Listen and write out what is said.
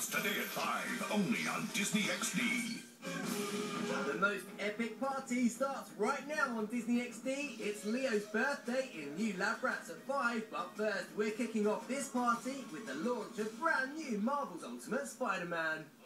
today at 5, only on Disney XD. The most epic party starts right now on Disney XD. It's Leo's birthday in New Lab Rats at 5, but first we're kicking off this party with the launch of brand new Marvel's Ultimate Spider-Man.